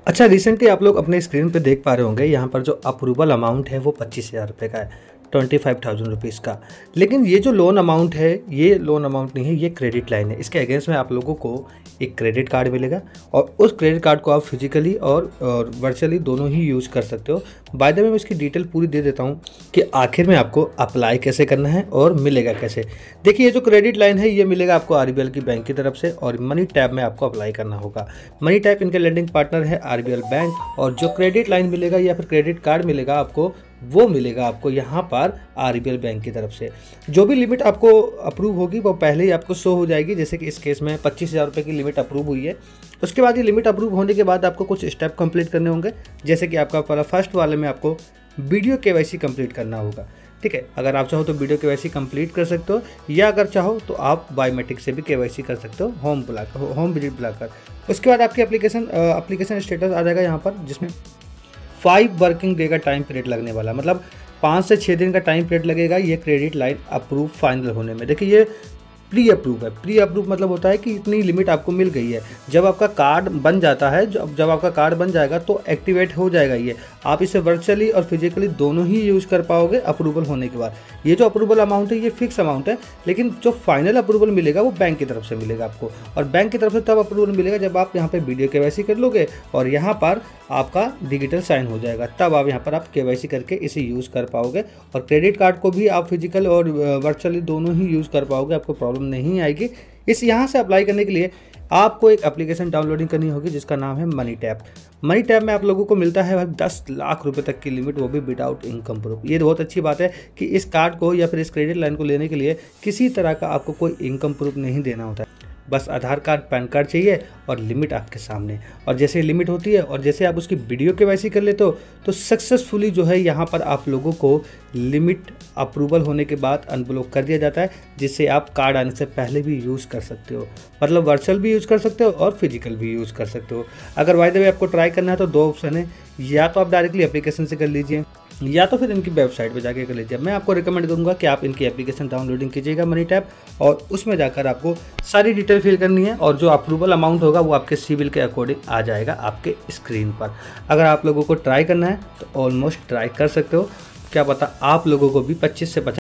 अच्छा, रिसेंटली आप लोग अपने स्क्रीन पे देख पा रहे होंगे, यहाँ पर जो अप्रूवल अमाउंट है वो 25,000 रुपये का है, 25,000 रुपीज़ का। लेकिन ये जो लोन अमाउंट है, ये लोन अमाउंट नहीं है, ये क्रेडिट लाइन है। इसके अगेंस्ट में आप लोगों को एक क्रेडिट कार्ड मिलेगा और उस क्रेडिट कार्ड को आप फिजिकली और वर्चुअली दोनों ही यूज़ कर सकते हो। बाय द वे मैं इसकी डिटेल पूरी दे देता हूँ कि आखिर में आपको अप्लाई कैसे करना है और मिलेगा कैसे। देखिए, ये जो क्रेडिट लाइन है ये मिलेगा आपको आरबीएल की बैंक की तरफ से और मनी टैप में आपको अप्लाई करना होगा। मनी टैप इनके लेंडिंग पार्टनर है आरबीएल बैंक, और जो क्रेडिट लाइन मिलेगा या फिर क्रेडिट कार्ड मिलेगा आपको, वो मिलेगा आपको यहाँ पर आरबीएल बैंक की तरफ से। जो भी लिमिट आपको अप्रूव होगी वो पहले ही आपको शो हो जाएगी। जैसे कि इस केस में 25,000 रुपये की लिमिट अप्रूव हुई है। उसके बाद ये लिमिट अप्रूव होने के बाद आपको कुछ स्टेप कंप्लीट करने होंगे। जैसे कि आपका फर्स्ट वाले में आपको वीडियो केवाईसी कंप्लीट करना होगा। ठीक है, अगर आप चाहो तो वीडियो केवाईसी कंप्लीट कर सकते हो, या अगर चाहो तो आप बायोमेट्रिक से भी केवाईसी कर सकते हो होम विजिट बुलाकर। उसके बाद आपकी एप्लीकेशन स्टेटस आ जाएगा यहाँ पर, जिसमें 5 वर्किंग डे का टाइम पीरियड लगने वाला, मतलब 5 से 6 दिन का टाइम पीरियड लगेगा ये क्रेडिट लाइन अप्रूव फाइनल होने में। देखिए, ये प्री अप्रूव है। प्री अप्रूव मतलब होता है कि इतनी लिमिट आपको मिल गई है। जब आपका कार्ड बन जाता है, जब आपका कार्ड बन जाएगा तो एक्टिवेट हो जाएगा ये। आप इसे वर्चुअली और फिजिकली दोनों ही यूज़ कर पाओगे अप्रूवल होने के बाद। ये जो अप्रूवल अमाउंट है ये फिक्स अमाउंट है, लेकिन जो फाइनल अप्रूवल मिलेगा वो बैंक की तरफ से मिलेगा आपको। और बैंक की तरफ से तब अप्रूवल मिलेगा जब आप यहाँ पर वीडियो केवाईसी कर लोगे और यहाँ पर आपका डिजिटल साइन हो जाएगा, तब आप यहाँ पर आप केवाईसी करके इसे यूज़ कर पाओगे। और क्रेडिट कार्ड को भी आप फिजिकल और वर्चुअली दोनों ही यूज़ कर पाओगे, आपको प्रॉब्लम नहीं आएगी। इस यहाँ से अप्लाई करने के लिए आपको एक एप्लीकेशन डाउनलोडिंग करनी होगी जिसका नाम है मनी टैप। मनी टैप में आप लोगों को मिलता है 10 लाख रुपए तक की लिमिट, वो भी विदाउट इनकम प्रूफ। ये बहुत अच्छी बात है कि इस कार्ड को या फिर इस क्रेडिट लाइन को लेने के लिए किसी तरह का आपको कोई इनकम प्रूफ नहीं देना होता है। बस आधार कार्ड, पैन कार्ड चाहिए और लिमिट आपके सामने। और जैसे लिमिट होती है और जैसे आप उसकी वीडियो केवाईसी कर लेते हो तो सक्सेसफुली जो है यहाँ पर आप लोगों को लिमिट अप्रूवल होने के बाद अनब्लॉक कर दिया जाता है, जिससे आप कार्ड आने से पहले भी यूज़ कर सकते हो। मतलब वर्चुअल भी यूज़ कर सकते हो और फिजिकल भी यूज़ कर सकते हो। अगर बाय द वे आपको ट्राई करना है तो 2 ऑप्शन है, या तो आप डायरेक्टली एप्लीकेशन से कर लीजिए या तो फिर इनकी वेबसाइट पे जाके कर लीजिए। मैं आपको रिकमेंड करूंगा कि आप इनकी एप्लीकेशन डाउनलोडिंग कीजिएगा मनी टैप, और उसमें जाकर आपको सारी डिटेल फिल करनी है और जो अप्रूवल अमाउंट होगा वो आपके सिविल के अकॉर्डिंग आ जाएगा आपके स्क्रीन पर। अगर आप लोगों को ट्राई करना है तो ऑलमोस्ट ट्राई कर सकते हो, क्या पता आप लोगों को भी 25 से 50